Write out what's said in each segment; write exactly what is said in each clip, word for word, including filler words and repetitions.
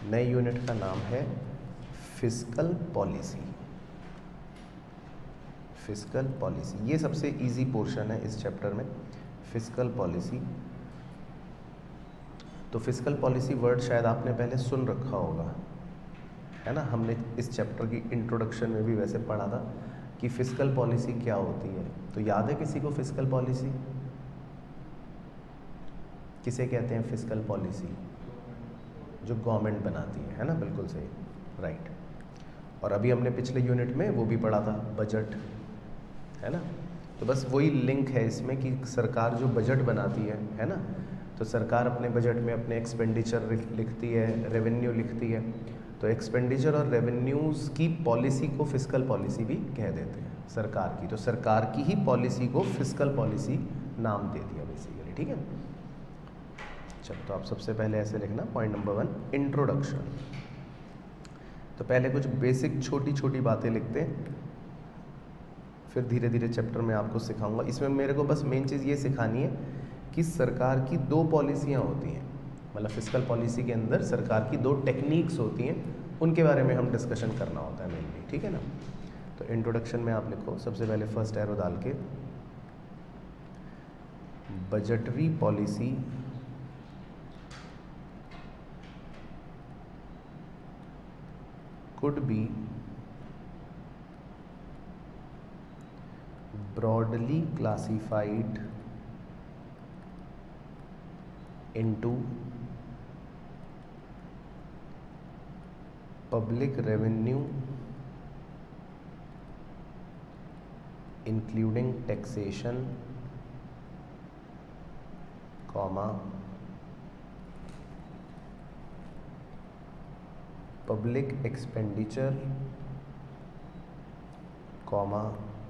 नए यूनिट का नाम है फिस्कल पॉलिसी। फिस्कल पॉलिसी ये सबसे इजी पोर्शन है इस चैप्टर में, फिस्कल पॉलिसी। तो फिस्कल पॉलिसी वर्ड शायद आपने पहले सुन रखा होगा, है ना। हमने इस चैप्टर की इंट्रोडक्शन में भी वैसे पढ़ा था कि फिस्कल पॉलिसी क्या होती है। तो याद है किसी को फिस्कल पॉलिसी? किसे कहते हैं फिस्कल पॉलिसी? जो गवर्नमेंट बनाती है, है ना, बिल्कुल सही, राइट। और अभी हमने पिछले यूनिट में वो भी पढ़ा था, बजट, है ना। तो बस वही लिंक है इसमें कि सरकार जो बजट बनाती है, है ना, तो सरकार अपने बजट में अपने एक्सपेंडिचर लिखती है, रेवेन्यू लिखती है। तो एक्सपेंडिचर और रेवेन्यूज़ की पॉलिसी को फिस्कल पॉलिसी भी कह देते हैं, सरकार की। तो सरकार की ही पॉलिसी को फिस्कल पॉलिसी नाम दे दिया बेसिकली, ठीक है। चलो, तो आप सबसे पहले ऐसे लिखना, पॉइंट नंबर वन, इंट्रोडक्शन। तो पहले कुछ बेसिक छोटी छोटी बातें लिखते हैं, फिर धीरे धीरे चैप्टर में आपको सिखाऊंगा। इसमें मेरे को बस मेन चीज़ ये सिखानी है कि सरकार की दो पॉलिसियाँ होती हैं, मतलब फिस्कल पॉलिसी के अंदर सरकार की दो टेक्निक्स होती हैं, उनके बारे में हम डिस्कशन करना होता है मेनली, ठीक है ना। तो इंट्रोडक्शन में आप लिखो सबसे पहले फर्स्ट एरो डाल के, budgetary policy could be broadly classified into public revenue including taxation, comma public expenditure, comma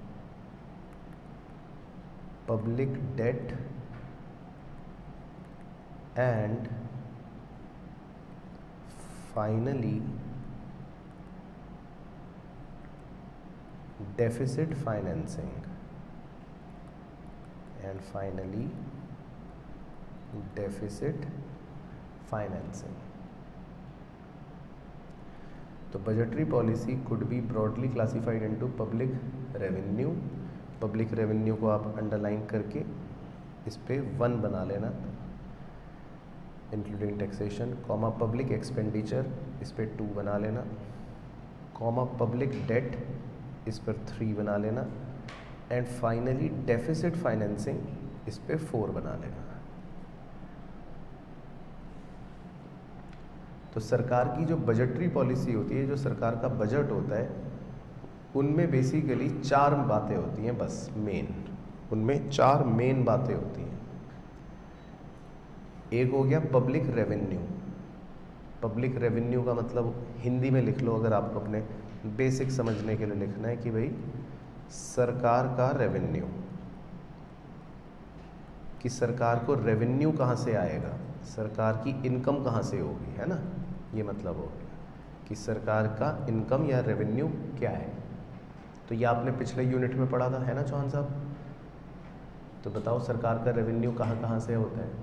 public debt and finally deficit financing and finally deficit financing. तो budgetary policy could be broadly classified into public revenue. Public revenue को आप underline करके इस पे one बना लेना, including taxation, comma public expenditure इस पे टू बना लेना, कॉमा पब्लिक डेट इस पर थ्री बना लेना, एंड फाइनली डेफिसिट फाइनेंसिंग इस पे फोर बना लेना। तो सरकार की जो बजटरी पॉलिसी होती है, जो सरकार का बजट होता है, उनमें बेसिकली चार बातें होती हैं बस मेन, उनमें चार मेन बातें होती हैं। एक हो गया पब्लिक रेवेन्यू। पब्लिक रेवेन्यू का मतलब हिंदी में लिख लो, अगर आपको अपने बेसिक समझने के लिए लिखना है कि भाई सरकार का रेवेन्यू, कि सरकार को रेवेन्यू कहाँ से आएगा, सरकार की इनकम कहाँ से होगी, है ना, ये मतलब हो गया कि सरकार का इनकम या रेवेन्यू क्या है। तो ये आपने पिछले यूनिट में पढ़ा था, है ना चौहान साहब। तो बताओ सरकार का रेवेन्यू कहाँ कहाँ से होता है?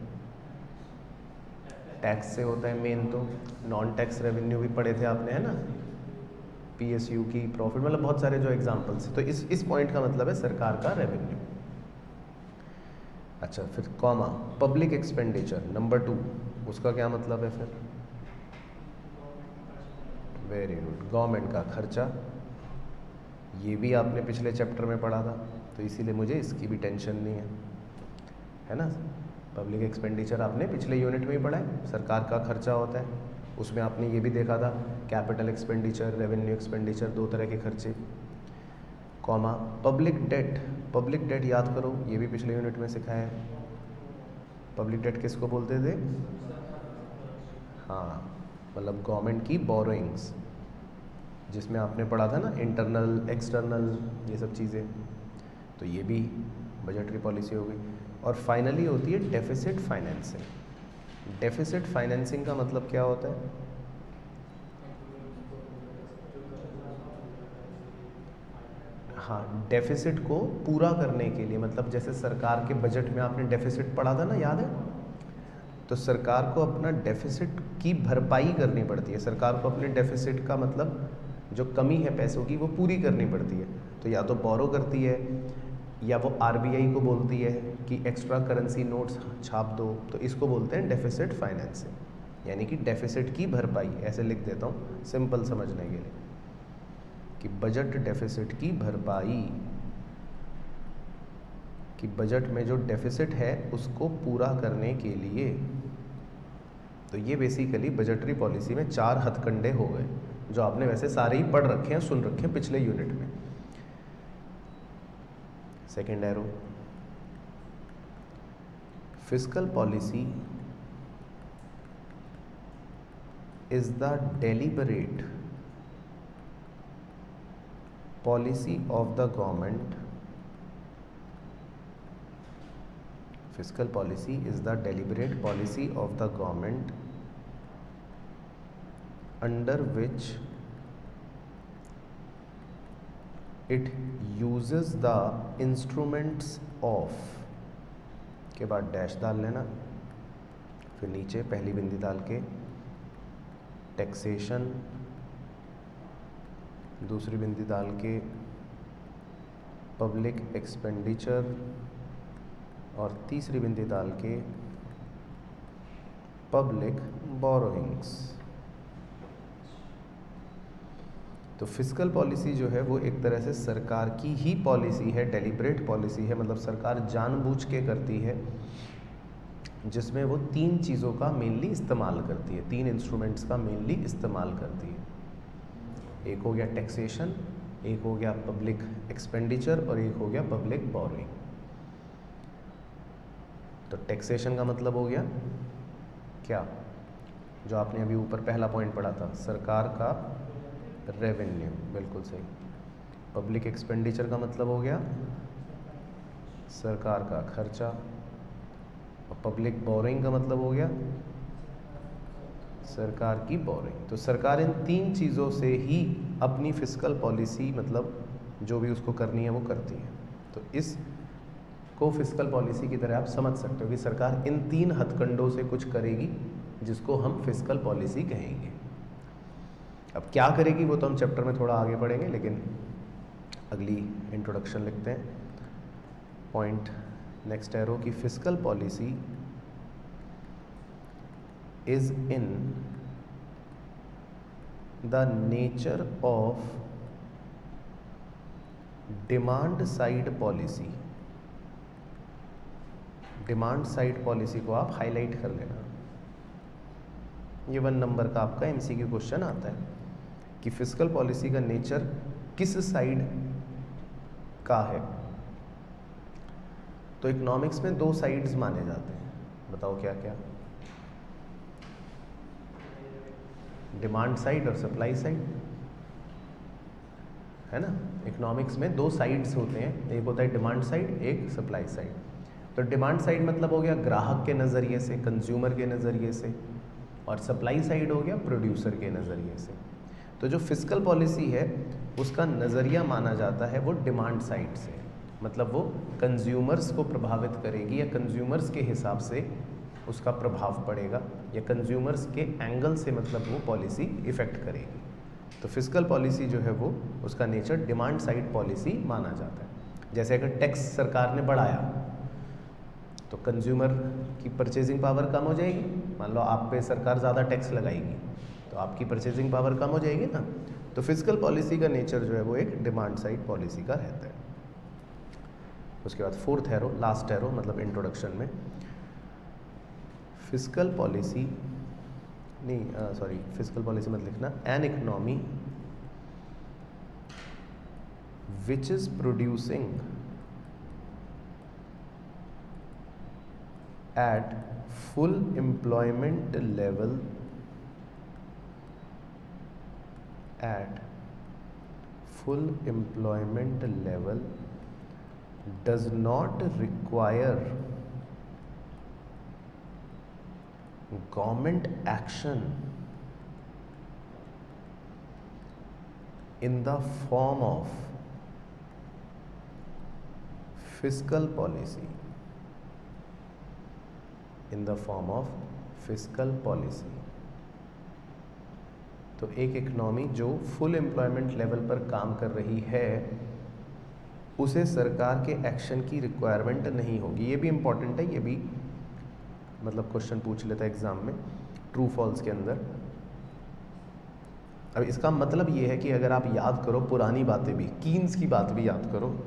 टैक्स से होता है मेन, तो नॉन टैक्स रेवेन्यू भी पढ़े थे आपने, है ना, पीएसयू की, प्रॉफिट, मतलब बहुत सारे जो एग्जांपल्स। तो इस इस पॉइंट का मतलब है सरकार का रेवेन्यू। अच्छा, फिर comma public expenditure number two, उसका क्या मतलब है फिर? वेरी गुड, गवर्नमेंट का खर्चा। ये भी आपने पिछले चैप्टर में पढ़ा था, तो इसीलिए मुझे इसकी भी टेंशन नहीं है, है ना। पब्लिक एक्सपेंडिचर आपने पिछले यूनिट में ही पढ़ा है, सरकार का खर्चा होता है। उसमें आपने ये भी देखा था कैपिटल एक्सपेंडिचर, रेवेन्यू एक्सपेंडिचर, दो तरह के खर्चे। Comma public debt, public debt याद करो, ये भी पिछले यूनिट में सिखाया है। पब्लिक डेट किसको बोलते थे? हाँ, मतलब गवर्नमेंट की बोरोइंग्स, जिसमें आपने पढ़ा था ना इंटरनल एक्सटर्नल ये सब चीज़ें। तो ये भी बजटरी पॉलिसी हो गई। और फाइनली होती है डेफिसिट फाइनेंसिंग। डेफिसिट फाइनेंसिंग का मतलब क्या होता है? हाँ, डेफिसिट को पूरा करने के लिए, मतलब जैसे सरकार के बजट में आपने डेफिसिट पढ़ा था ना, याद है? तो सरकार को अपना डेफिसिट की भरपाई करनी पड़ती है। सरकार को अपने डेफिसिट का मतलब जो कमी है पैसों की वो पूरी करनी पड़ती है। तो या तो बोरो करती है या वो आरबीआई को बोलती है कि एक्स्ट्रा करेंसी नोट्स छाप दो, तो इसको बोलते हैं डेफिसिट फाइनेंसिंग, यानी कि डेफिसिट की भरपाई। ऐसे लिख देता हूँ सिंपल समझने के लिए कि बजट डेफिसिट की भरपाई, कि बजट में जो डेफिसिट है उसको पूरा करने के लिए। तो ये बेसिकली बजटरी पॉलिसी में चार हथकंडे हो गए जो आपने वैसे सारे ही पढ़ रखे हैं, सुन रखे हैं पिछले यूनिट में। Second arrow, fiscal policy is the deliberate policy of the government. Fiscal policy is the deliberate policy of the government under which it uses the instruments of, के बाद डैश डाल लेना, फिर नीचे पहली बिंदी डाल के टैक्सेशन, दूसरी बिंदी डाल के पब्लिक एक्सपेंडिचर और तीसरी बिंदी डाल के पब्लिक बोरोइंग्स। तो फिस्कल पॉलिसी जो है वो एक तरह से सरकार की ही पॉलिसी है, डेलिब्रेट पॉलिसी है, मतलब सरकार जानबूझ के करती है, जिसमें वो तीन चीज़ों का मेनली इस्तेमाल करती है, तीन इंस्ट्रूमेंट्स का मेनली इस्तेमाल करती है। एक हो गया टैक्सेशन, एक हो गया पब्लिक एक्सपेंडिचर और एक हो गया पब्लिक बोरोइंग। तो टैक्सेशन का मतलब हो गया क्या, जो आपने अभी ऊपर पहला पॉइंट पढ़ा था, सरकार का रेवेन्यू, बिल्कुल सही। पब्लिक एक्सपेंडिचर का मतलब हो गया सरकार का खर्चा, और पब्लिक बोरिंग का मतलब हो गया सरकार की बोरिंग। तो सरकार इन तीन चीज़ों से ही अपनी फिस्कल पॉलिसी, मतलब जो भी उसको करनी है वो करती है। तो इस को फिस्कल पॉलिसी की तरह आप समझ सकते हो कि सरकार इन तीन हथकंडों से कुछ करेगी जिसको हम फिस्कल पॉलिसी कहेंगे। अब क्या करेगी वो तो हम चैप्टर में थोड़ा आगे पढ़ेंगे, लेकिन अगली इंट्रोडक्शन लिखते हैं। पॉइंट नेक्स्ट एरो की fiscal policy is in the nature of demand side policy. Demand side policy को आप हाईलाइट कर लेना, ये वन नंबर का आपका एमसीक्यू क्वेश्चन आता है कि फिस्कल पॉलिसी का नेचर किस साइड का है। तो इकोनॉमिक्स में दो साइड्स माने जाते हैं, बताओ क्या क्या। डिमांड साइड और सप्लाई साइड, है ना। इकोनॉमिक्स में दो साइड्स होते हैं, एक होता है डिमांड साइड, एक सप्लाई साइड। तो डिमांड साइड मतलब हो गया ग्राहक के नज़रिए से, कंज्यूमर के नज़रिए से, और सप्लाई साइड हो गया प्रोड्यूसर के नज़रिए से। तो जो फिस्कल पॉलिसी है उसका नज़रिया माना जाता है वो डिमांड साइड से, मतलब वो कंज्यूमर्स को प्रभावित करेगी या कंज्यूमर्स के हिसाब से उसका प्रभाव पड़ेगा, या कंज्यूमर्स के एंगल से मतलब वो पॉलिसी इफ़ेक्ट करेगी। तो फिस्कल पॉलिसी जो है वो उसका नेचर डिमांड साइड पॉलिसी माना जाता है। जैसे अगर टैक्स सरकार ने बढ़ाया तो कंज्यूमर की परचेजिंग पावर कम हो जाएगी। मान लो आप पे सरकार ज़्यादा टैक्स लगाएगी तो आपकी परचेजिंग पावर कम हो जाएगी ना। तो फिस्कल पॉलिसी का नेचर जो है वो एक डिमांड साइड पॉलिसी का रहता है। उसके बाद फोर्थ एरो, लास्ट एरो मतलब इंट्रोडक्शन में, फिस्कल पॉलिसी नहीं सॉरी फिस्कल पॉलिसी मत लिखना, an economy which is producing at full employment level at full employment level does not require government action in the form of fiscal policy, in the form of fiscal policy, तो एक economy जो full employment level पर काम कर रही है उसे सरकार के एक्शन की रिक्वायरमेंट नहीं होगी। ये भी इम्पॉर्टेंट है, ये भी मतलब क्वेश्चन पूछ लेता है एग्जाम में ट्रू फॉल्स के अंदर। अब इसका मतलब ये है कि अगर आप याद करो पुरानी बातें भी, कीन्स की बात भी याद करो,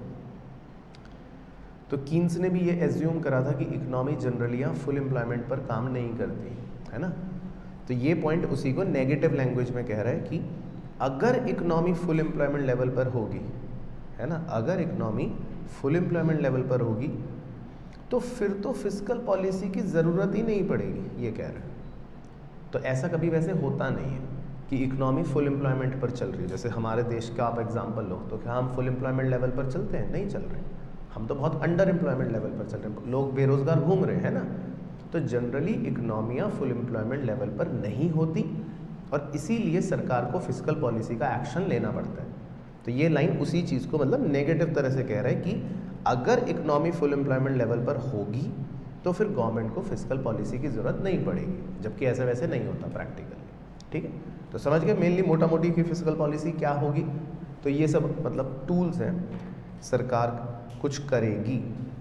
तो कीन्स ने भी ये एज्यूम करा था कि इकोनॉमी जनरली यहाँ फुल एम्प्लॉयमेंट पर काम नहीं करती है ना। तो ये पॉइंट उसी को नेगेटिव लैंग्वेज में कह रहा है कि अगर इकोनॉमी फुल एम्प्लॉयमेंट लेवल पर होगी, है ना, अगर इकोनॉमी फुल एम्प्लॉयमेंट लेवल पर होगी तो फिर तो फिस्कल पॉलिसी की ज़रूरत ही नहीं पड़ेगी, ये कह रहे हैं। तो ऐसा कभी वैसे होता नहीं है कि इकोनॉमी फुल एम्प्लॉयमेंट पर चल रही है। जैसे हमारे देश का आप एग्जांपल लो, तो क्या हम फुल एम्प्लॉयमेंट लेवल पर चलते हैं? नहीं चल रहे, हम तो बहुत अंडर एम्प्लॉयमेंट लेवल पर चल रहे हैं, लोग बेरोजगार घूम रहे हैं ना। तो जनरली इकोनॉमियाँ फुल एम्प्लॉयमेंट लेवल पर नहीं होती और इसीलिए सरकार को फिस्कल पॉलिसी का एक्शन लेना पड़ता है। तो ये लाइन उसी चीज़ को मतलब नेगेटिव तरह से कह रहा है कि अगर इकोनॉमी फुल एम्प्लॉयमेंट लेवल पर होगी तो फिर गवर्नमेंट को फिस्कल पॉलिसी की ज़रूरत नहीं पड़ेगी, जबकि ऐसा वैसे नहीं होता प्रैक्टिकली। ठीक है, तो समझ गए मेनली मोटा मोटी की फिस्कल पॉलिसी क्या होगी। तो ये सब मतलब टूल्स हैं, सरकार कुछ करेगी।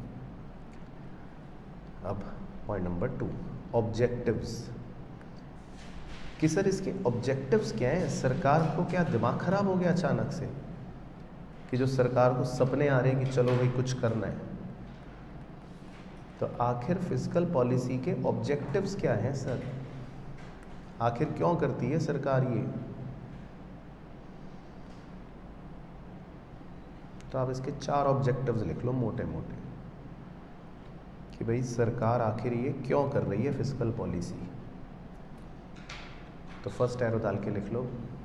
अब पॉइंट नंबर टू, ऑब्जेक्टिव्स। कि सर इसके ऑब्जेक्टिव्स क्या हैं? सरकार को क्या दिमाग खराब हो गया अचानक से कि जो सरकार को सपने आ रहे हैं कि चलो भाई कुछ करना है? तो आखिर फिस्कल पॉलिसी के ऑब्जेक्टिव्स क्या हैं सर? आखिर क्यों करती है सरकार ये? तो आप इसके चार ऑब्जेक्टिव्स लिख लो मोटे मोटे कि भाई सरकार आखिर ये क्यों कर रही है फिस्कल पॉलिसी। तो फर्स्ट एरो डाल के लिख लो,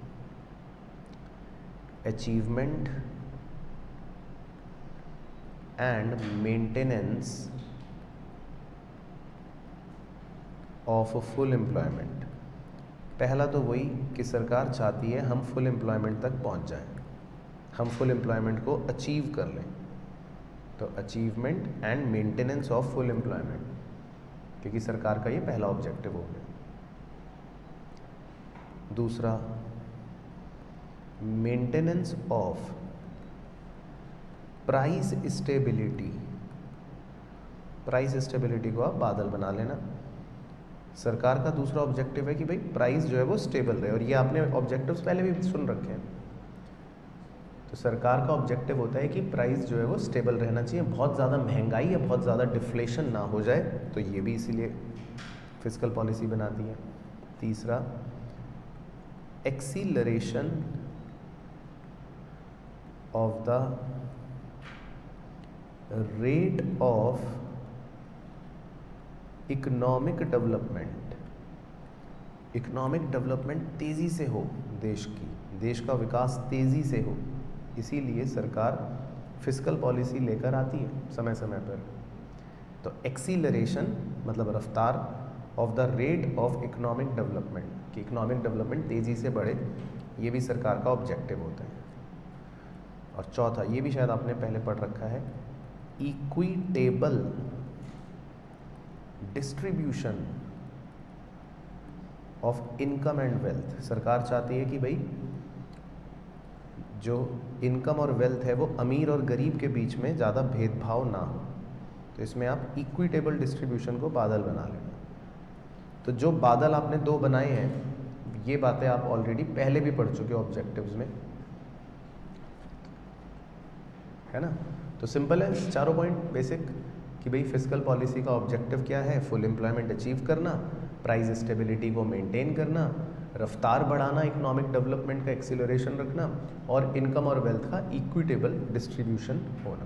achievement and maintenance of full employment. पहला तो वही कि सरकार चाहती है हम फुल एम्प्लॉयमेंट तक पहुंच जाएं, हम फुल एम्प्लॉयमेंट को अचीव कर लें। तो achievement and maintenance of full employment, क्योंकि सरकार का ये पहला ऑब्जेक्टिव हो गया। दूसरा, maintenance of price stability. Price stability को आप बादल बना लेना। सरकार का दूसरा ऑब्जेक्टिव है कि भाई प्राइस जो है वो स्टेबल रहे, और ये आपने ऑब्जेक्टिव्स पहले भी सुन रखे हैं। तो सरकार का ऑब्जेक्टिव होता है कि प्राइस जो है वो स्टेबल रहना चाहिए, बहुत ज़्यादा महंगाई या बहुत ज़्यादा डिफ्लेशन ना हो जाए, तो ये भी इसीलिए फिस्कल पॉलिसी बनाती है। तीसरा, acceleration of the rate of economic development. Economic development तेज़ी से हो, देश की देश का विकास तेज़ी से हो, इसीलिए सरकार फिस्कल पॉलिसी लेकर आती है समय समय पर। तो एक्सीलरेशन मतलब रफ्तार of the rate of economic development, कि इकोनॉमिक डेवलपमेंट तेज़ी से बढ़े, ये भी सरकार का ऑब्जेक्टिव होता है। और चौथा, ये भी शायद आपने पहले पढ़ रखा है, equitable distribution of income and wealth. सरकार चाहती है कि भाई जो इनकम और वेल्थ है वो अमीर और गरीब के बीच में ज़्यादा भेदभाव ना हो। तो इसमें आप इक्विटेबल डिस्ट्रीब्यूशन को बादल बना लेना। तो जो बादल आपने दो बनाए हैं, ये बातें आप ऑलरेडी पहले भी पढ़ चुके हो ऑब्जेक्टिव्स में, है ना। तो सिंपल है, चारों पॉइंट बेसिक कि भाई फिस्कल पॉलिसी का ऑब्जेक्टिव क्या है, फुल एम्प्लॉयमेंट अचीव करना, प्राइस स्टेबिलिटी को मेंटेन करना, रफ्तार बढ़ाना, इकोनॉमिक डेवलपमेंट का एक्सीलरेशन रखना, और इनकम और वेल्थ का इक्विटेबल डिस्ट्रीब्यूशन होना,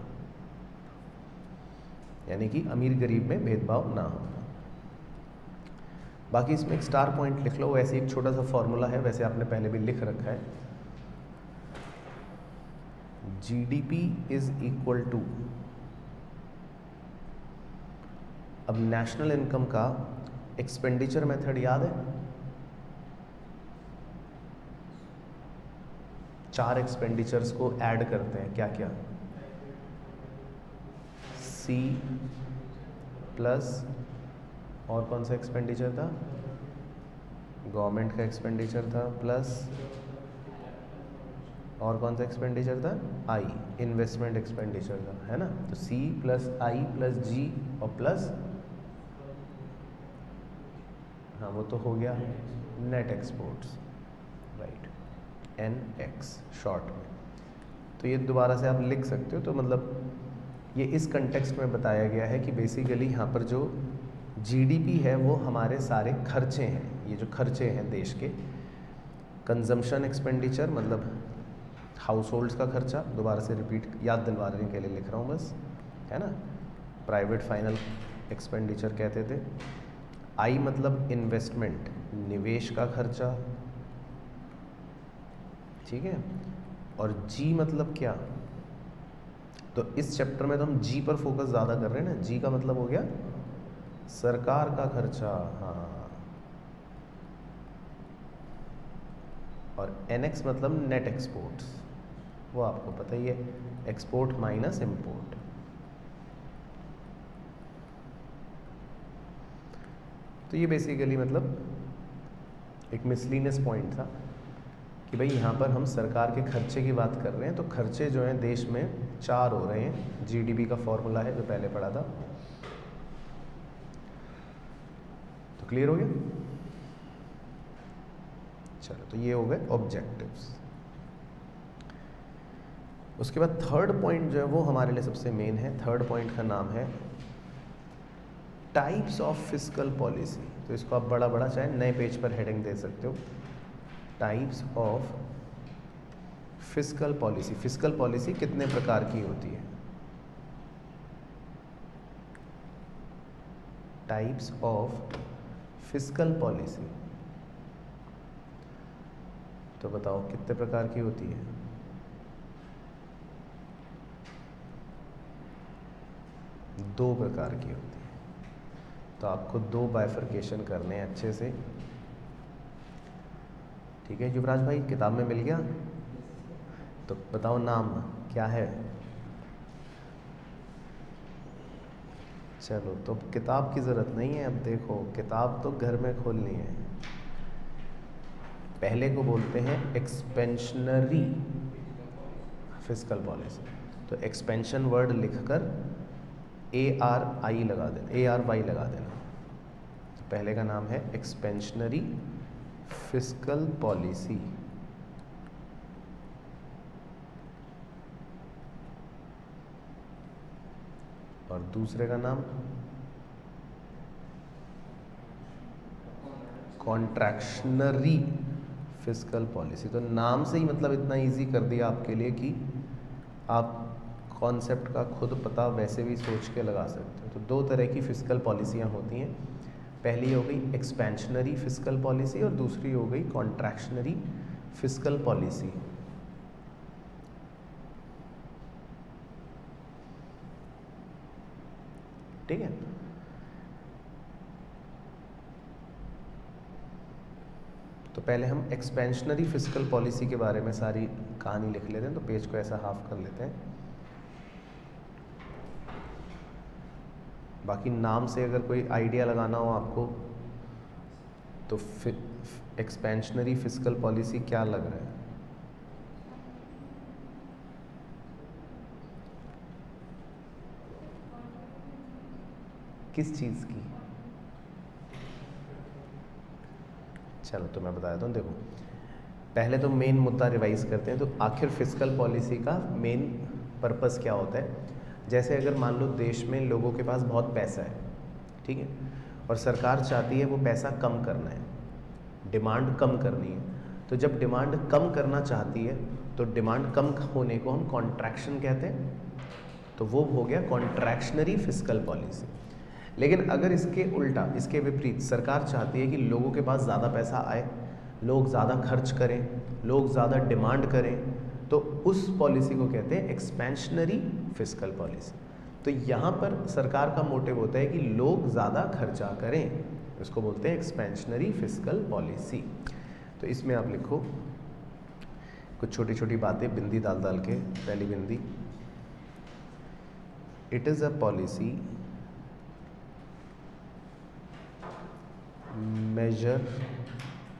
यानी कि अमीर गरीब में भेदभाव ना होना। बाकी इसमें एक स्टार पॉइंट लिख लो, वैसे एक छोटा सा फॉर्मूला है, वैसे आपने पहले भी लिख रखा है, जीडीपी इज इक्वल टू, अब नेशनल इनकम का एक्सपेंडिचर मेथड याद है, चार एक्सपेंडिचर्स को ऐड करते हैं, क्या क्या, सी प्लस और कौन सा एक्सपेंडिचर था, गवर्नमेंट का एक्सपेंडिचर था प्लस और कौन सा एक्सपेंडिचर था, आई, इन्वेस्टमेंट एक्सपेंडिचर था, है ना। तो सी प्लस आई प्लस जी और प्लस, हाँ वो तो हो गया net exports, right, N X short में। तो ये दोबारा से आप लिख सकते हो। तो मतलब ये इस कंटेक्स्ट में बताया गया है कि बेसिकली यहाँ पर जो जीडीपी है वो हमारे सारे खर्चे हैं, ये जो खर्चे हैं देश के, कंजम्पशन एक्सपेंडिचर मतलब हाउस होल्ड्स का खर्चा, दोबारा से रिपीट याद दिलवाने के लिए लिख रहा हूँ बस, है ना। प्राइवेट फाइनल एक्सपेंडिचर कहते थे। आई मतलब इन्वेस्टमेंट, निवेश का खर्चा, ठीक है। और जी मतलब क्या, तो इस चैप्टर में तो हम जी पर फोकस ज़्यादा कर रहे हैं ना। जी का मतलब हो गया सरकार का खर्चा, हाँ। और एन एक्स मतलब नेट एक्सपोर्ट्स, वो आपको पता ही है, एक्सपोर्ट माइनस इंपोर्ट। तो ये बेसिकली मतलब एक मिसलीनियस पॉइंट था कि भाई यहाँ पर हम सरकार के खर्चे की बात कर रहे हैं, तो खर्चे जो हैं देश में चार हो रहे हैं। जीडीपी का फॉर्मूला है जो पहले पढ़ा था। तो क्लियर हो गया। चलो, तो ये हो गए ऑब्जेक्टिव्स। उसके बाद थर्ड पॉइंट जो है वो हमारे लिए सबसे मेन है। थर्ड पॉइंट का नाम है टाइप्स ऑफ फिस्कल पॉलिसी। तो इसको आप बड़ा बड़ा चाहे नए पेज पर हेडिंग दे सकते हो, types of fiscal policy. Fiscal policy कितने प्रकार की होती है, टाइप्स ऑफ फिस्कल पॉलिसी। तो बताओ कितने प्रकार की होती है। दो प्रकार की होती है। तो आपको दो बाइफरकेशन करने हैं अच्छे से, ठीक है। युवराज भाई किताब में मिल गया, तो बताओ नाम क्या है। चलो, तो किताब की ज़रूरत नहीं है। अब देखो, किताब तो घर में खोलनी है। पहले को बोलते हैं एक्सपेंशनरी फिस्कल पॉलिसी। तो एक्सपेंशन वर्ड लिखकर ए आर आई लगा देना, ए आर वाई लगा देना। तो पहले का नाम है एक्सपेंशनरी फिस्कल पॉलिसी। और दूसरे का नाम कॉन्ट्रैक्शनरी फिस्कल पॉलिसी। तो नाम से ही मतलब इतना इजी कर दिया आपके लिए कि आप कॉन्सेप्ट का खुद पता वैसे भी सोच के लगा सकते हो। तो दो तरह की फिस्कल पॉलिसियाँ होती हैं। पहली हो गई एक्सपेंशनरी फिस्कल पॉलिसी और दूसरी हो गई कॉन्ट्रैक्शनरी फिस्कल पॉलिसी। ठीक है। तो पहले हम एक्सपेंशनरी फिस्कल पॉलिसी के बारे में सारी कहानी लिख लेते हैं। तो पेज को ऐसा हाफ कर लेते हैं। बाकी नाम से अगर कोई आइडिया लगाना हो आपको, तो एक्सपेंशनरी फिस्कल पॉलिसी क्या लग रहा है। किस चीज़ की? चलो, तो मैं बता देता हूँ। देखो, पहले तो मेन मुद्दा रिवाइज करते हैं। तो आखिर फिस्कल पॉलिसी का मेन पर्पस क्या होता है। जैसे अगर मान लो देश में लोगों के पास बहुत पैसा है, ठीक है, और सरकार चाहती है वो पैसा कम करना है, डिमांड कम करनी है। तो जब डिमांड कम करना चाहती है तो डिमांड कम होने को हम कॉन्ट्रैक्शन कहते हैं। तो वो हो गया कॉन्ट्रैक्शनरी फिस्कल पॉलिसी। लेकिन अगर इसके उल्टा, इसके विपरीत, सरकार चाहती है कि लोगों के पास ज़्यादा पैसा आए, लोग ज़्यादा खर्च करें, लोग ज़्यादा डिमांड करें, तो उस पॉलिसी को कहते हैं एक्सपेंशनरी फिस्कल पॉलिसी। तो यहाँ पर सरकार का मोटिव होता है कि लोग ज़्यादा खर्चा करें, इसको बोलते हैं एक्सपेंशनरी फिस्कल पॉलिसी। तो इसमें आप लिखो कुछ छोटी छोटी बातें बिंदी डाल डाल के। पहली बिंदी, it is a policy measure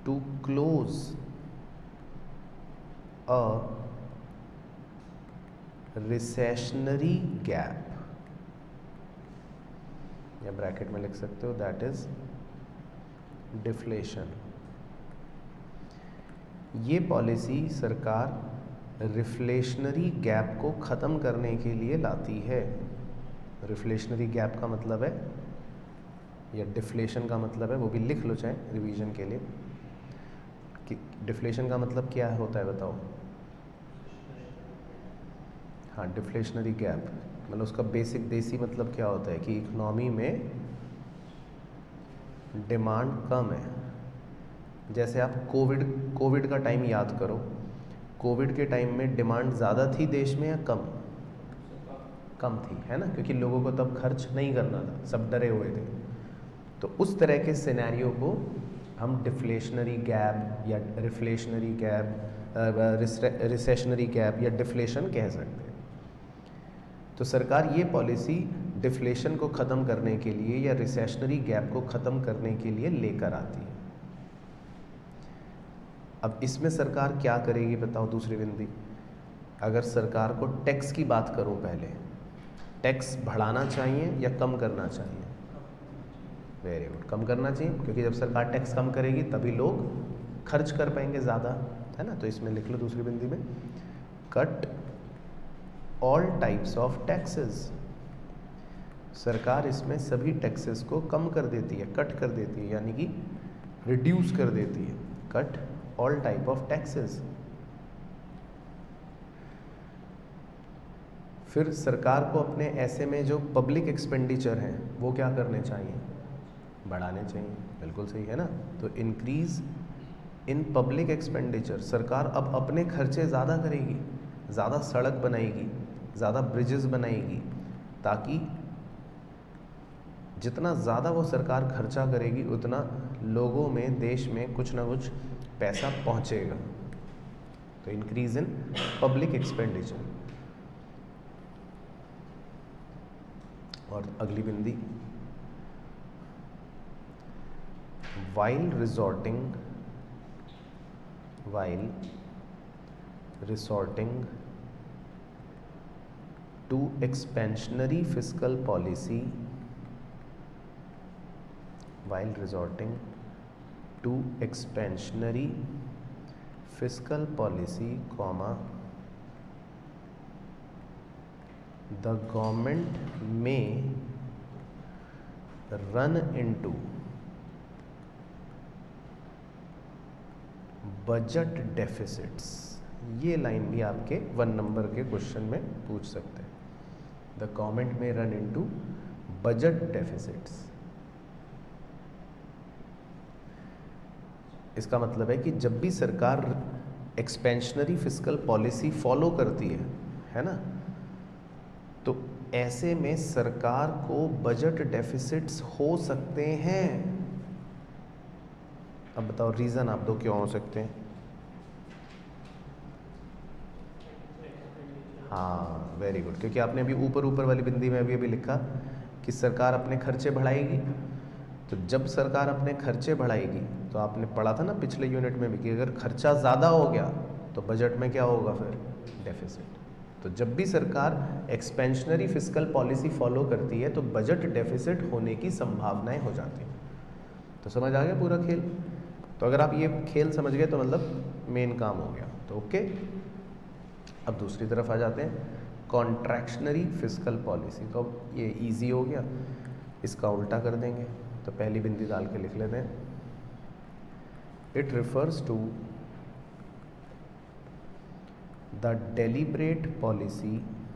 to close a recessionary gap, या ब्रैकेट में लिख सकते हो दैट इज डिफ्लेशन। ये पॉलिसी सरकार रिफ्लेशनरी गैप को ख़त्म करने के लिए लाती है। रिफ्लेशनरी गैप का मतलब है, या डिफ्लेशन का मतलब है, वो भी लिख लो चाहे रिवीजन के लिए कि डिफ्लेशन का मतलब क्या होता है बताओ। हाँ, डिफ्लेशनरी गैप मतलब उसका बेसिक देसी मतलब क्या होता है कि इकोनॉमी में डिमांड कम है। जैसे आप कोविड कोविड का टाइम याद करो, कोविड के टाइम में डिमांड ज़्यादा थी देश में या कम? कम थी, है ना, क्योंकि लोगों को तब खर्च नहीं करना था, सब डरे हुए थे। तो उस तरह के सिनेरियो को हम डिफ्लेशनरी गैप या रिफ्लेशनरी गैप, रिसेशनरी गैप या डिफ्लेशन कह सकते हैं। तो सरकार ये पॉलिसी डिफ्लेशन को ख़त्म करने के लिए या रिसेशनरी गैप को ख़त्म करने के लिए लेकर आती है। अब इसमें सरकार क्या करेगी बताओ दूसरी बिंदी। अगर सरकार को टैक्स की बात करूं, पहले टैक्स बढ़ाना चाहिए या कम करना चाहिए? वेरी गुड, कम करना चाहिए, क्योंकि जब सरकार टैक्स कम करेगी तभी लोग खर्च कर पाएंगे ज़्यादा, है ना। तो इसमें लिख लो दूसरी बिंदी में, cut all types of taxes. सरकार इसमें सभी टैक्सेस को कम कर देती है, कट कर देती है, यानी कि रिड्यूस कर देती है। Cut all type of taxes. फिर सरकार को अपने ऐसे में जो पब्लिक एक्सपेंडिचर हैं वो क्या करने चाहिए? बढ़ाने चाहिए। बिल्कुल सही है ना। तो इंक्रीज इन पब्लिक एक्सपेंडिचर, सरकार अब अपने खर्चे ज़्यादा करेगी, ज़्यादा सड़क बनाएगी, ज़्यादा ब्रिजेस बनाएगी, ताकि जितना ज़्यादा वो सरकार खर्चा करेगी उतना लोगों में, देश में कुछ ना कुछ पैसा पहुंचेगा। तो इंक्रीज इन पब्लिक एक्सपेंडिचर। और अगली बिंदी, while resorting while resorting to expansionary fiscal policy while resorting to expansionary fiscal policy, comma, the government may run into budget deficits। ये लाइन भी आपके वन नंबर के क्वेश्चन में पूछ सकते हैं। द गवर्नमेंट में रन इनटू बजट डेफिसिट्स। इसका मतलब है कि जब भी सरकार एक्सपेंशनरी फिस्कल पॉलिसी फॉलो करती है है ना, तो ऐसे में सरकार को बजट डेफिसिट्स हो सकते हैं। अब बताओ रीज़न आप दो, क्यों हो सकते हैं? हाँ, वेरी गुड, क्योंकि आपने अभी ऊपर ऊपर वाली बिंदी में अभी अभी लिखा कि सरकार अपने खर्चे बढ़ाएगी। तो जब सरकार अपने खर्चे बढ़ाएगी तो आपने पढ़ा था ना पिछले यूनिट में भी कि अगर खर्चा ज़्यादा हो गया तो बजट में क्या होगा? फिर डेफिसिट। तो जब भी सरकार एक्सपेंशनरी फिस्कल पॉलिसी फॉलो करती है तो बजट डेफिसिट होने की संभावनाएं हो जाती हैं। तो समझ आ गया पूरा खेल? तो अगर आप ये खेल समझ गए तो मतलब मेन काम हो गया। तो ओके, अब दूसरी तरफ आ जाते हैं, कॉन्ट्रैक्शनरी फिस्कल पॉलिसी। तो अब ये इजी हो गया, इसका उल्टा कर देंगे। तो पहली बिंदी डाल के लिख लेते हैं, it refers to the deliberate policy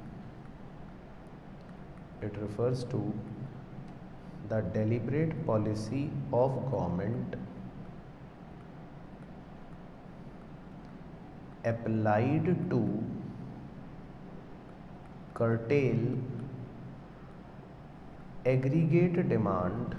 it refers to the deliberate policy of government applied to curtail aggregate demand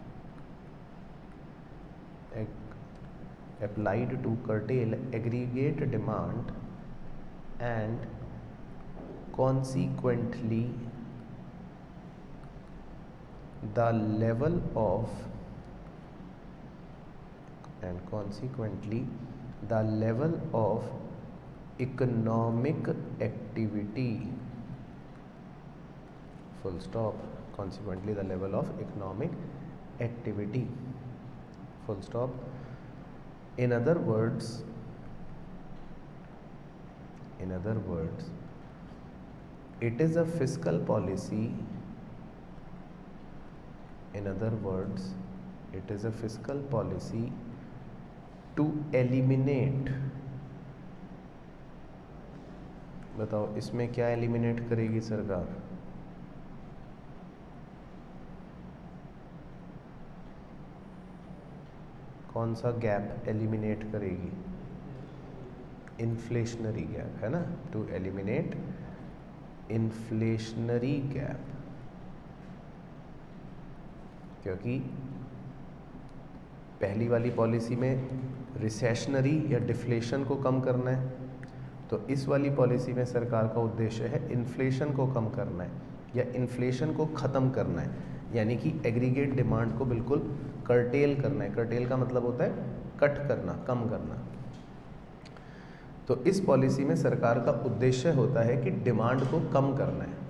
applied to curtail aggregate demand and consequently the level of and consequently the level of economic activity, full stop, consequently the level of economic activity, full stop. In other words, in other words, it is a fiscal policy, in other words, it is a fiscal policy to eliminate, बताओ इसमें क्या eliminate करेगी सरकार? कौन सा gap eliminate करेगी? Inflationary gap, है ना, टू एलिमिनेट इन्फ्लेशनरी गैप, क्योंकि पहली वाली पॉलिसी में रिसेशनरी या डिफ्लेशन को कम करना है, तो इस वाली पॉलिसी में सरकार का उद्देश्य है इन्फ्लेशन को कम करना है या इन्फ्लेशन को ख़त्म करना है, यानी कि एग्रीगेट डिमांड को बिल्कुल कर्टेल करना है। कर्टेल का मतलब होता है कट करना, कम करना। तो इस पॉलिसी में सरकार का उद्देश्य होता है कि डिमांड को कम करना है।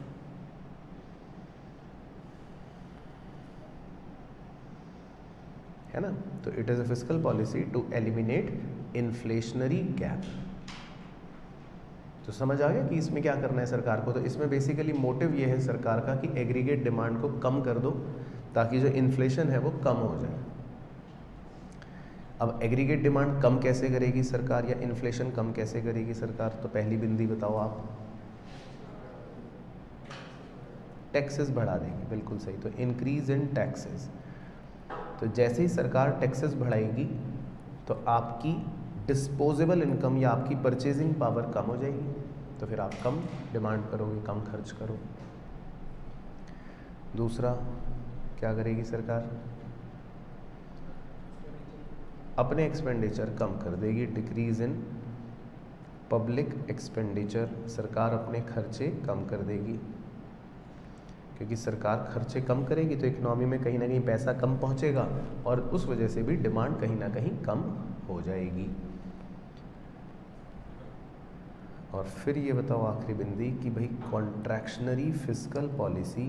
है ना, तो it is a fiscal policy to eliminate inflationary gap. तो समझ आ गया कि इसमें क्या करना है सरकार को। तो इसमें बेसिकली मोटिव ये है सरकार का कि एग्रीगेट डिमांड को कम कर दो ताकि जो इन्फ्लेशन है वो कम हो जाए। अब एग्रीगेट डिमांड कम कैसे करेगी सरकार या इन्फ्लेशन कम कैसे करेगी सरकार? तो पहली बिंदी बताओ आप, टैक्सेस बढ़ा देगी। बिल्कुल सही, तो इंक्रीज इन टैक्सेस। तो जैसे ही सरकार टैक्सेस बढ़ाएगी तो आपकी डिस्पोजेबल इनकम या आपकी परचेजिंग पावर कम हो जाएगी, तो फिर आप कम डिमांड करोगे, कम खर्च करो। दूसरा क्या करेगी सरकार? अपने एक्सपेंडिचर कम कर देगी, डिक्रीज इन पब्लिक एक्सपेंडिचर। सरकार अपने खर्चे कम कर देगी, क्योंकि सरकार खर्चे कम करेगी तो इकोनॉमी में कहीं ना कहीं पैसा कम पहुंचेगा और उस वजह से भी डिमांड कहीं ना कहीं कम हो जाएगी। और फिर ये बताओ आखिरी बिंदी कि भाई contractionary fiscal policy,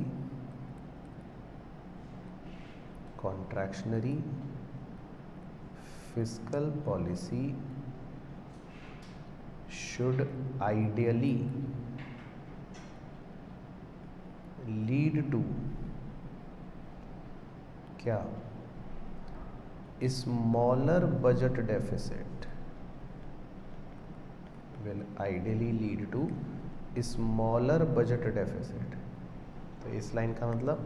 contractionary fiscal policy should ideally lead to क्या? Smaller budget deficit, will ideally lead to smaller budget deficit. तो इस लाइन का मतलब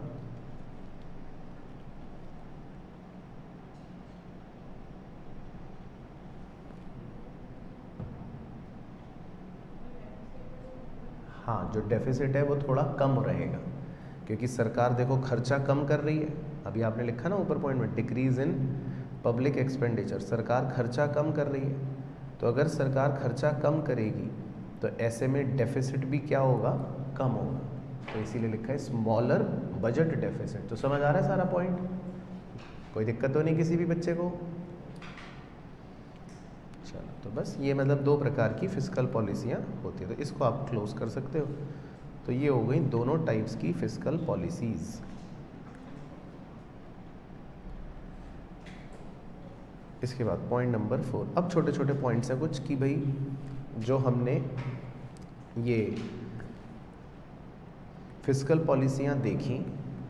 हाँ, जो डेफिसिट है वो थोड़ा कम रहेगा, क्योंकि सरकार देखो खर्चा कम कर रही है। अभी आपने लिखा ना ऊपर पॉइंट में, डिक्रीज इन पब्लिक एक्सपेंडिचर, सरकार खर्चा कम कर रही है। तो अगर सरकार खर्चा कम करेगी तो ऐसे में डेफिसिट भी क्या होगा? कम होगा। तो इसीलिए लिखा है स्मॉलर बजट डेफिसिट। तो समझ आ रहा है सारा पॉइंट? कोई दिक्कत तो नहीं किसी भी बच्चे को? चलो, तो बस ये मतलब दो प्रकार की फिस्कल पॉलिसियाँ होती है, तो इसको आप क्लोज कर सकते हो। तो ये हो गई दोनों टाइप्स की फिस्कल पॉलिसीज़। इसके बाद पॉइंट नंबर फोर। अब छोटे छोटे पॉइंट्स हैं कुछ कि भाई जो हमने ये फिस्कल पॉलिसियाँ देखी,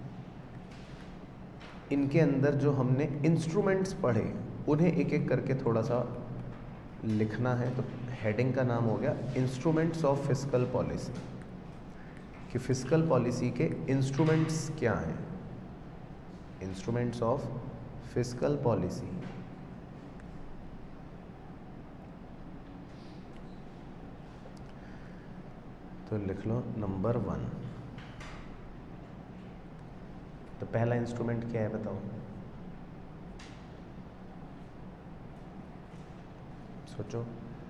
इनके अंदर जो हमने इंस्ट्रूमेंट्स पढ़े उन्हें एक एक करके थोड़ा सा लिखना है। तो हेडिंग का नाम हो गया इंस्ट्रूमेंट्स ऑफ फिस्कल पॉलिसी, कि फिस्कल पॉलिसी के इंस्ट्रूमेंट्स क्या हैं। Instruments of fiscal policy. तो लिख लो नंबर वन। तो पहला इंस्ट्रूमेंट क्या है बताओ? सोचो,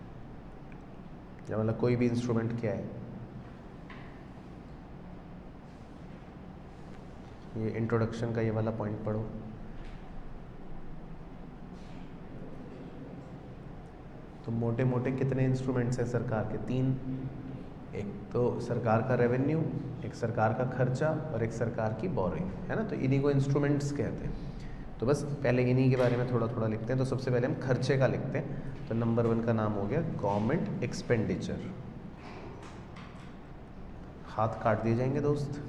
या मतलब कोई भी इंस्ट्रूमेंट क्या है? ये इंट्रोडक्शन का ये वाला पॉइंट पढ़ो। तो मोटे मोटे कितने इंस्ट्रूमेंट्स हैं सरकार के? तीन। एक तो सरकार का रेवेन्यू, एक सरकार का खर्चा और एक सरकार की बोरिंग, है ना। तो इन्हीं को इंस्ट्रूमेंट्स कहते हैं। तो बस पहले इन्हीं के बारे में थोड़ा थोड़ा लिखते हैं। तो सबसे पहले हम खर्चे का लिखते हैं। तो नंबर वन का नाम हो गया गवर्नमेंट एक्सपेंडिचर। हाथ काट दिए जाएंगे दोस्त।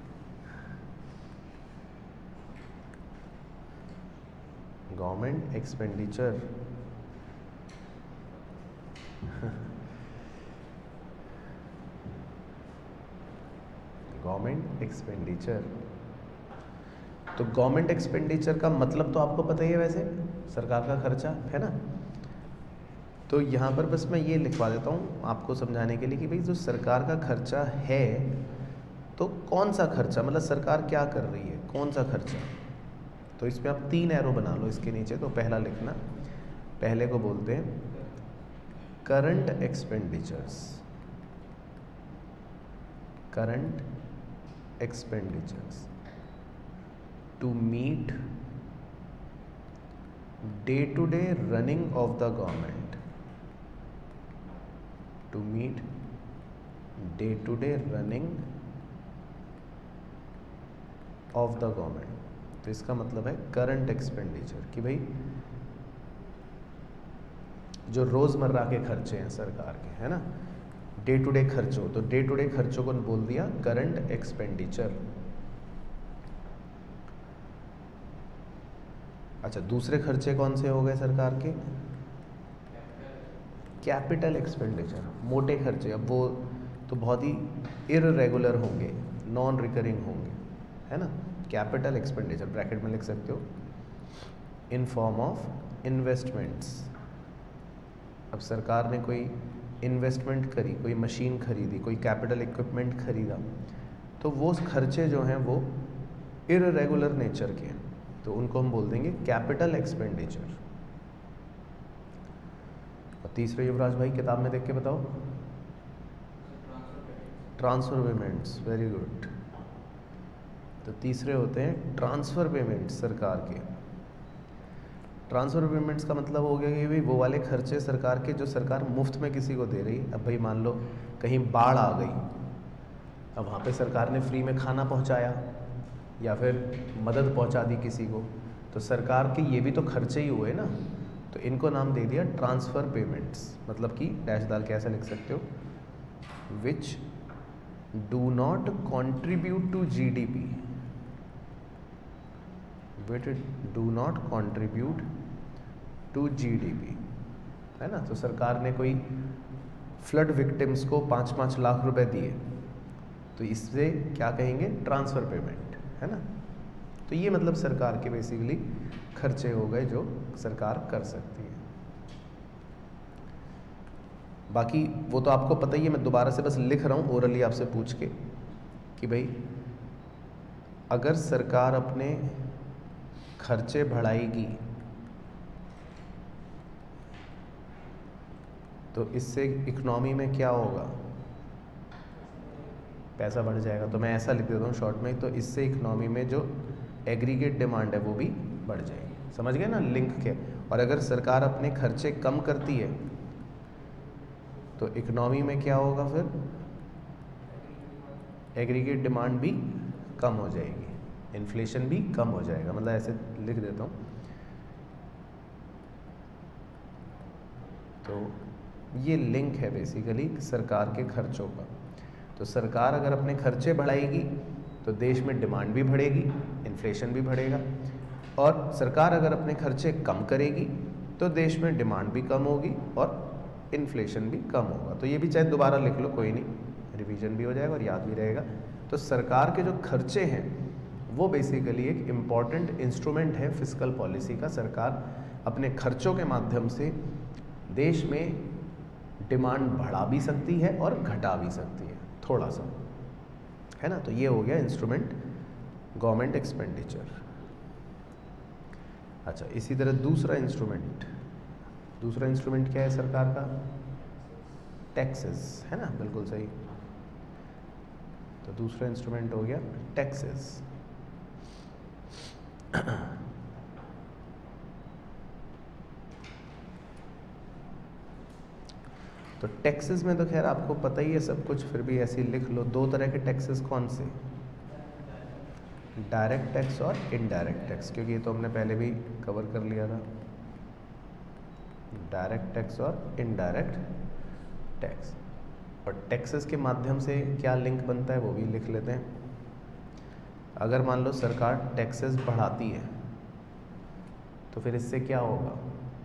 Government expenditure government expenditure. तो गवर्नमेंट एक्सपेंडिचर का मतलब तो आपको पता ही है वैसे, सरकार का खर्चा, है ना। तो यहाँ पर बस मैं ये लिखवा देता हूँ आपको समझाने के लिए कि भाई जो सरकार का खर्चा है तो कौन सा खर्चा, मतलब सरकार क्या कर रही है, कौन सा खर्चा। तो इसमें आप तीन एरो बना लो इसके नीचे। तो पहला लिखना, पहले को बोलते हैं current expenditures, current expenditures to meet day to day running of the government, to meet day to day running of the government। तो इसका मतलब है करंट एक्सपेंडिचर कि भाई जो रोजमर्रा के खर्चे हैं सरकार के, है ना, डे टू डे खर्चों। तो डे टू डे खर्चों को बोल दिया करंट एक्सपेंडिचर। अच्छा, दूसरे खर्चे कौन से हो गए सरकार के? कैपिटल एक्सपेंडिचर, मोटे खर्चे। अब वो तो बहुत ही इररेगुलर होंगे, नॉन रिकरिंग होंगे, है ना। कैपिटल एक्सपेंडिचर ब्रैकेट में लिख सकते हो, इन फॉर्म ऑफ इन्वेस्टमेंट्स। अब सरकार ने कोई इन्वेस्टमेंट करी, कोई मशीन खरीदी, कोई कैपिटल इक्विपमेंट खरीदा, तो वो खर्चे जो हैं वो इररेगुलर नेचर के हैं, तो उनको हम बोल देंगे कैपिटल एक्सपेंडिचर। और तीसरे युवराज भाई किताब में देख के बताओ। Transfer payments, very good. तो तीसरे होते हैं ट्रांसफर पेमेंट्स सरकार के। ट्रांसफर पेमेंट्स का मतलब हो गया कि भाई वो वाले खर्चे सरकार के जो सरकार मुफ्त में किसी को दे रही है। अब भाई मान लो कहीं बाढ़ आ गई, अब वहाँ पे सरकार ने फ्री में खाना पहुँचाया या फिर मदद पहुँचा दी किसी को, तो सरकार के ये भी तो खर्चे ही हुए ना। तो इनको नाम दे दिया ट्रांसफ़र पेमेंट्स। मतलब कि डैश डाल के ऐसा लिख सकते हो, which do not contribute to G D P, which do not contribute to G D P, है ना। तो सरकार ने कोई फ्लड विक्टिम्स को पाँच पाँच लाख रुपए दिए, तो इससे क्या कहेंगे? ट्रांसफ़र पेमेंट, है ना। तो ये मतलब सरकार के बेसिकली खर्चे हो गए जो सरकार कर सकती है। बाकी वो तो आपको पता ही है, मैं दोबारा से बस लिख रहा हूँ ओरली आपसे पूछ के कि भाई अगर सरकार अपने खर्चे बढ़ाएगी तो इससे इकोनॉमी में क्या होगा? पैसा बढ़ जाएगा। तो मैं ऐसा लिख देता हूँ शॉर्ट में, तो इससे इकोनॉमी में जो एग्रीगेट डिमांड है वो भी बढ़ जाएगी। समझ गए ना लिंक के। और अगर सरकार अपने खर्चे कम करती है तो इकोनॉमी में क्या होगा? फिर एग्रीगेट डिमांड भी कम हो जाएगी, इन्फ्लेशन भी कम हो जाएगा। मतलब ऐसे लिख देता हूँ। तो ये लिंक है बेसिकली सरकार के खर्चों का। तो सरकार अगर अपने खर्चे बढ़ाएगी तो देश में डिमांड भी बढ़ेगी, इन्फ्लेशन भी बढ़ेगा। और सरकार अगर अपने खर्चे कम करेगी तो देश में डिमांड भी कम होगी और इन्फ्लेशन भी कम होगा। तो ये भी चाहे दोबारा लिख लो, कोई नहीं, रिवीजन भी हो जाएगा और याद भी रहेगा। तो सरकार के जो खर्चे हैं वो बेसिकली एक इम्पॉर्टेंट इंस्ट्रूमेंट है फिस्कल पॉलिसी का। सरकार अपने खर्चों के माध्यम से देश में डिमांड बढ़ा भी सकती है और घटा भी सकती है थोड़ा सा, है ना। तो ये हो गया इंस्ट्रूमेंट गवर्नमेंट एक्सपेंडिचर। अच्छा, इसी तरह दूसरा इंस्ट्रूमेंट, दूसरा इंस्ट्रूमेंट क्या है सरकार का? टैक्सेस, है ना, बिल्कुल सही। तो दूसरा इंस्ट्रूमेंट हो गया टैक्सेस। तो टैक्सेस में तो खैर आपको पता ही है सब कुछ, फिर भी ऐसे ही लिख लो। दो तरह के टैक्सेस कौन से, डायरेक्ट टैक्स और इनडायरेक्ट टैक्स, क्योंकि ये तो हमने पहले भी कवर कर लिया था। डायरेक्ट टैक्स और इनडायरेक्ट टैक्स, और टैक्सेस के माध्यम से क्या लिंक बनता है वो भी लिख लेते हैं। अगर मान लो सरकार टैक्सेस बढ़ाती है तो फिर इससे क्या होगा,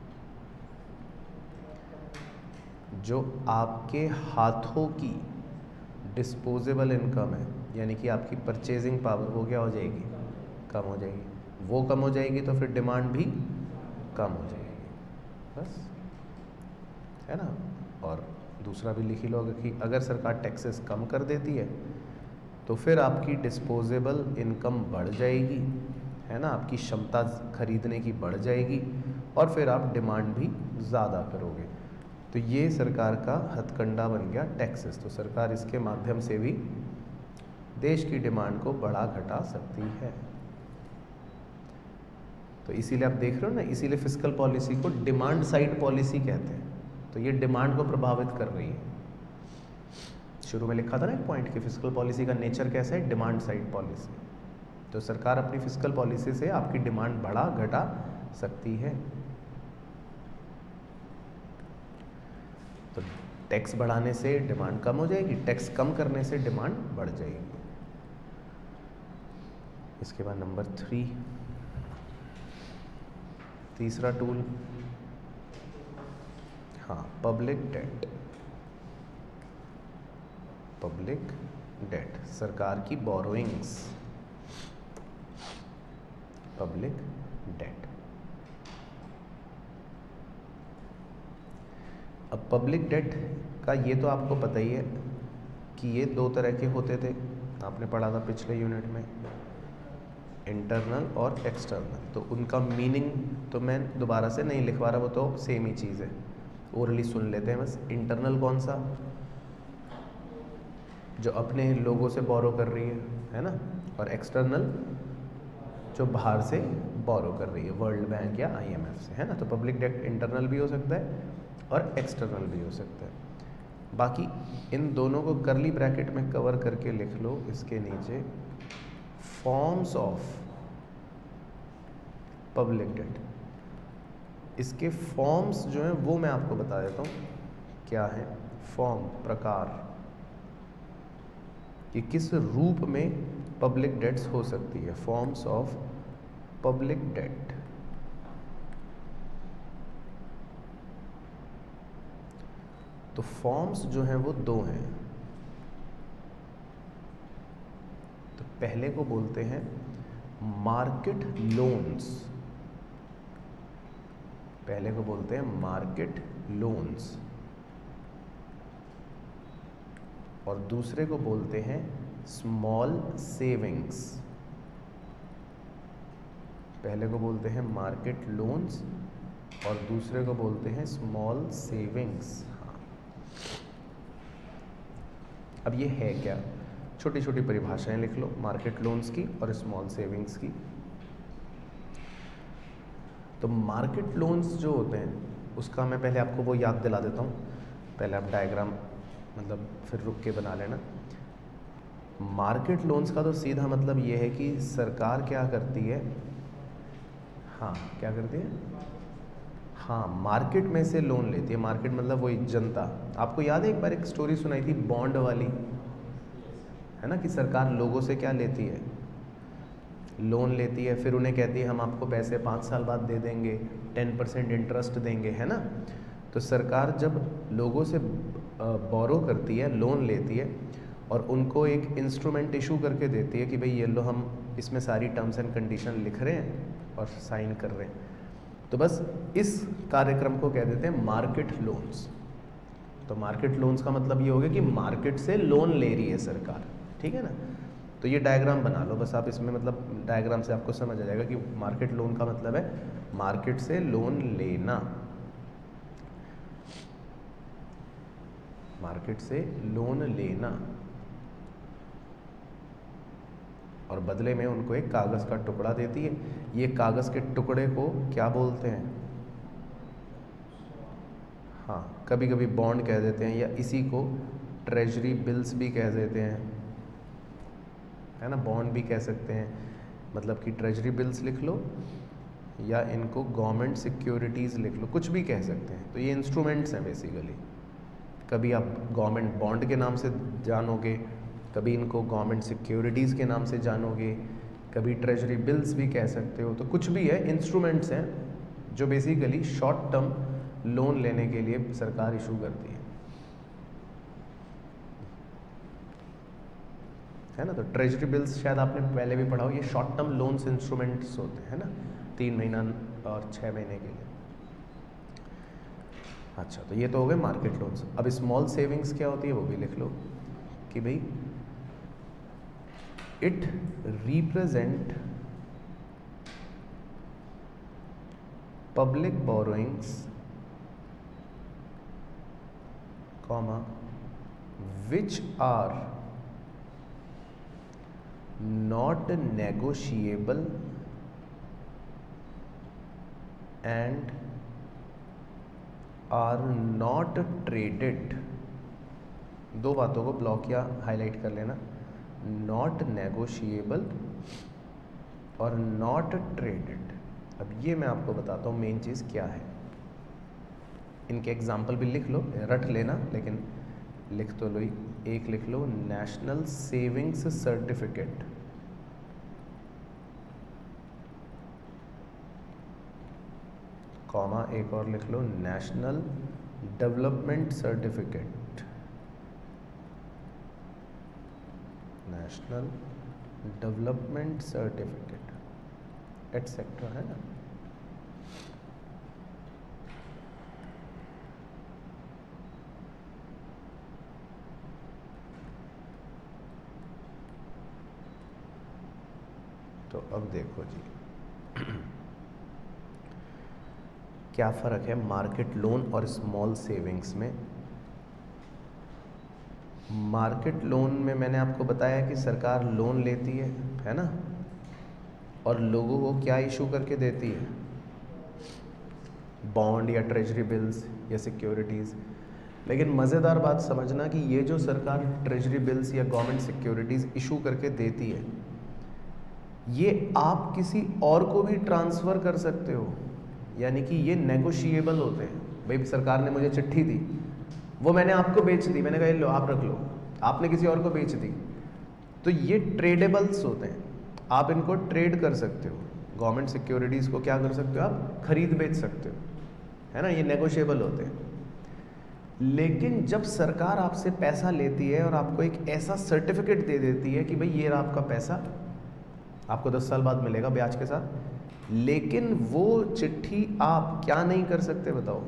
जो आपके हाथों की डिस्पोजेबल इनकम है, यानी कि आपकी परचेजिंग पावर, वो क्या हो जाएगी, कम हो जाएगी। वो कम हो जाएगी तो फिर डिमांड भी कम हो जाएगी, बस, है ना। और दूसरा भी लिख ही लो कि अगर सरकार टैक्सेस कम कर देती है तो फिर आपकी डिस्पोजेबल इनकम बढ़ जाएगी, है ना, आपकी क्षमता खरीदने की बढ़ जाएगी, और फिर आप डिमांड भी ज़्यादा करोगे। तो ये सरकार का हथकंडा बन गया टैक्सेस। तो सरकार इसके माध्यम से भी देश की डिमांड को बढ़ा घटा सकती है। तो इसीलिए आप देख रहे हो ना, इसीलिए फिस्कल पॉलिसी को डिमांड साइड पॉलिसी कहते हैं। तो ये डिमांड को प्रभावित कर रही है। शुरू में लिखा था ना एक पॉइंट कि फिस्कल पॉलिसी का नेचर कैसा है, डिमांड साइड पॉलिसी। तो सरकार अपनी फिस्कल पॉलिसी से आपकी डिमांड बढ़ा घटा सकती है। तो टैक्स बढ़ाने से डिमांड कम हो जाएगी, टैक्स कम करने से डिमांड बढ़ जाएगी। इसके बाद नंबर थ्री, तीसरा टूल, हाँ, पब्लिक डेट। पब्लिक डेट, सरकार की बोरोइंग्स, पब्लिक डेट। अब पब्लिक डेट का ये तो आपको पता ही है कि ये दो तरह के होते थे, आपने पढ़ा था पिछले यूनिट में, इंटरनल और एक्सटर्नल। तो उनका मीनिंग तो मैं दोबारा से नहीं लिखवा रहा, वो तो सेम ही चीज़ है, ओरली सुन लेते हैं बस। इंटरनल कौन सा, जो अपने लोगों से बोरो कर रही है, है ना, और एक्सटर्नल जो बाहर से बोरो कर रही है, वर्ल्ड बैंक या आईएमएफ से, है ना। तो पब्लिक डेट इंटरनल भी हो सकता है और एक्सटर्नल भी हो सकता है। बाकी इन दोनों को करली ब्रैकेट में कवर करके लिख लो इसके नीचे, फॉर्म्स ऑफ पब्लिक डेट। इसके फॉर्म्स जो हैं वो मैं आपको बता देता हूँ क्या है। फॉर्म, प्रकार, कि किस रूप में पब्लिक डेट्स हो सकती है, फॉर्म्स ऑफ पब्लिक डेट। तो फॉर्म्स जो हैं वो दो हैं। तो पहले को बोलते हैं मार्केट लोन्स, पहले को बोलते हैं मार्केट लोन्स, और दूसरे को बोलते हैं स्मॉल सेविंग्स। पहले को बोलते हैं मार्केट लोन्स और दूसरे को बोलते हैं स्मॉल सेविंग्स। हाँ, अब ये है क्या, छोटी छोटी परिभाषाएं लिख लो मार्केट लोन्स की और स्मॉल सेविंग्स की। तो मार्केट लोन्स जो होते हैं उसका मैं पहले आपको वो याद दिला देता हूँ, पहले आप डायग्राम मतलब फिर रुक के बना लेना। मार्केट लोन्स का तो सीधा मतलब ये है कि सरकार क्या करती है, हाँ क्या करती है, हाँ मार्केट में से लोन लेती है। मार्केट मतलब वही जनता। आपको याद है एक बार एक स्टोरी सुनाई थी बॉन्ड वाली, है ना, कि सरकार लोगों से क्या लेती है, लोन लेती है, फिर उन्हें कहती है हम आपको पैसे पाँच साल बाद दे देंगे, टेन परसेंट इंटरेस्ट देंगे, है ना। तो सरकार जब लोगों से बोरो करती है, लोन लेती है, और उनको एक इंस्ट्रूमेंट इशू करके देती है कि भाई ये लो, हम इसमें सारी टर्म्स एंड कंडीशन लिख रहे हैं और साइन कर रहे हैं। तो बस इस कार्यक्रम को कह देते हैं मार्केट लोन्स। तो मार्केट लोन्स का मतलब ये हो गया कि मार्केट से लोन ले रही है सरकार, ठीक है ना। तो ये डायग्राम बना लो बस आप, इसमें मतलब डायग्राम से आपको समझ आ जाएगा कि मार्केट लोन का मतलब है मार्केट से लोन लेना, मार्केट से लोन लेना, और बदले में उनको एक कागज़ का टुकड़ा देती है। ये कागज़ के टुकड़े को क्या बोलते हैं, हाँ, कभी कभी बॉन्ड कह देते हैं या इसी को ट्रेजरी बिल्स भी कह देते हैं, है ना, बॉन्ड भी कह सकते हैं, मतलब कि ट्रेजरी बिल्स लिख लो या इनको गवर्नमेंट सिक्योरिटीज़ लिख लो, कुछ भी कह सकते हैं। तो ये इंस्ट्रूमेंट्स हैं बेसिकली। कभी आप गवर्नमेंट बॉन्ड के नाम से जानोगे, कभी इनको गवर्नमेंट सिक्योरिटीज़ के नाम से जानोगे, कभी ट्रेजरी बिल्स भी कह सकते हो। तो कुछ भी है, इंस्ट्रूमेंट्स हैं जो बेसिकली शॉर्ट टर्म लोन लेने के लिए सरकार इशू करती है, है ना। तो ट्रेजरी बिल्स शायद आपने पहले भी पढ़ा हो, ये शॉर्ट टर्म लोन्स इंस्ट्रूमेंट्स होते हैं, है ना, तीन महीना और छः महीने के लिए। अच्छा, तो ये तो हो गए मार्केट लोन्स। अब स्मॉल सेविंग्स क्या होती है वो भी लिख लो कि भाई it represent public borrowings comma which are not negotiable and are not traded. दो बातों को ब्लॉक या हाईलाइट कर लेना, नॉट नेगोशिएबल और नॉट ट्रेडेड। अब ये मैं आपको बताता हूँ मेन चीज़ क्या है। इनके एग्जाम्पल भी लिख लो, रट लेना, लेकिन लिख तो लो ही। एक लिख लो नेशनल सेविंग्स सर्टिफिकेट, कॉमा एक और लिख लो national development certificate, national development certificate etcetera, है ना। तो अब देखो जी क्या फ़र्क है मार्केट लोन और स्मॉल सेविंग्स में। मार्केट लोन में मैंने आपको बताया कि सरकार लोन लेती है, है ना, और लोगों को क्या इशू करके देती है, बॉन्ड या ट्रेजरी बिल्स या सिक्योरिटीज़। लेकिन मज़ेदार बात समझना कि ये जो सरकार ट्रेजरी बिल्स या गवर्नमेंट सिक्योरिटीज़ इशू करके देती है, ये आप किसी और को भी ट्रांसफ़र कर सकते हो, यानी कि ये नेगोशिएबल होते हैं। भाई सरकार ने मुझे चिट्ठी दी, वो मैंने आपको बेच दी, मैंने कहा लो आप रख लो, आपने किसी और को बेच दी, तो ये ट्रेडेबल्स होते हैं, आप इनको ट्रेड कर सकते हो। गवर्नमेंट सिक्योरिटीज़ को क्या कर सकते हो, आप खरीद बेच सकते हो, है ना, ये नेगोशिएबल होते हैं। लेकिन जब सरकार आपसे पैसा लेती है और आपको एक ऐसा सर्टिफिकेट दे देती है कि भाई ये रहा आपका पैसा, आपको दस साल बाद मिलेगा ब्याज के साथ, लेकिन वो चिट्ठी आप क्या नहीं कर सकते बताओ,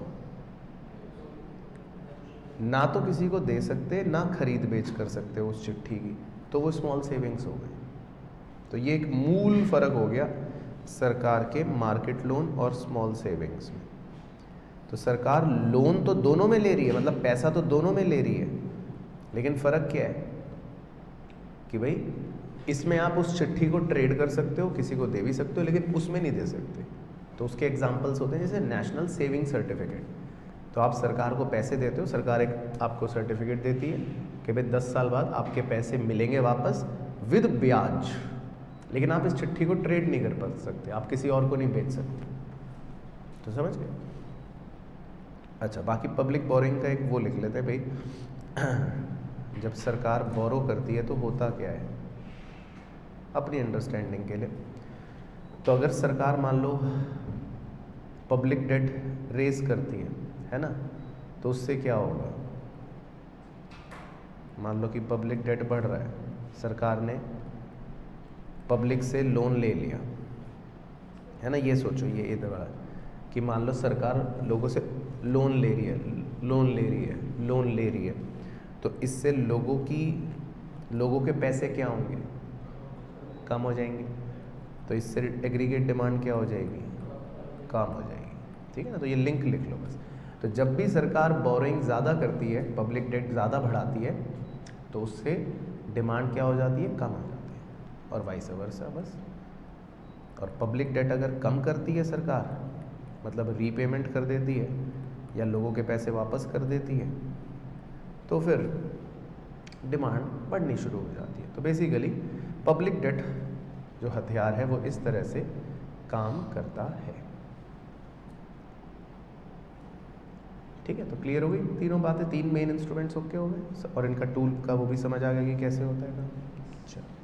ना तो किसी को दे सकते, ना खरीद बेच कर सकते हो उस चिट्ठी की, तो वो स्मॉल सेविंग्स हो गई। तो ये एक मूल फ़र्क हो गया सरकार के मार्केट लोन और स्मॉल सेविंग्स में। तो सरकार लोन तो दोनों में ले रही है, मतलब पैसा तो दोनों में ले रही है, लेकिन फ़र्क क्या है कि भाई इसमें आप उस चिट्ठी को ट्रेड कर सकते हो, किसी को दे भी सकते हो, लेकिन उसमें नहीं दे सकते। तो उसके एग्जांपल्स होते हैं जैसे नेशनल सेविंग सर्टिफिकेट। तो आप सरकार को पैसे देते हो, सरकार एक आपको सर्टिफिकेट देती है कि भाई दस साल बाद आपके पैसे मिलेंगे वापस विद ब्याज, लेकिन आप इस चिट्ठी को ट्रेड नहीं कर पा सकते, आप किसी और को नहीं बेच सकते। तो समझ गए। अच्छा, बाकी पब्लिक बोरिंग का एक वो लिख लेते हैं भाई। जब सरकार बोरो करती है तो होता क्या है, अपनी अंडरस्टैंडिंग के लिए। तो अगर सरकार मान लो पब्लिक डेट रेज करती है, है ना, तो उससे क्या होगा, मान लो कि पब्लिक डेट बढ़ रहा है, सरकार ने पब्लिक से लोन ले लिया, है ना। ये सोचो, ये इधर कि मान लो सरकार लोगों से लोन ले रही है, लोन ले रही है, लोन ले रही है, तो इससे लोगों की लोगों के पैसे क्या होंगे, कम हो जाएंगे। तो इससे एग्रीगेट डिमांड क्या हो जाएगी, कम हो जाएगी, ठीक है ना। तो ये लिंक लिख लो बस। तो जब भी सरकार बोरोइंग ज़्यादा करती है, पब्लिक डेट ज़्यादा बढ़ाती है, तो उससे डिमांड क्या हो जाती है, कम हो जाती है, और वाइस वर्सा बस। और पब्लिक डेट अगर कम करती है सरकार, मतलब रीपेमेंट कर देती है, या लोगों के पैसे वापस कर देती है, तो फिर डिमांड बढ़नी शुरू हो जाती है। तो बेसिकली पब्लिक डेट जो हथियार है वो इस तरह से काम करता है। ठीक है, तो क्लियर हो गई तीनों बातें, तीन मेन इंस्ट्रूमेंट्स ओके हो गए, और इनका टूल का वो भी समझ आ गया कि कैसे होता है काम। अच्छा।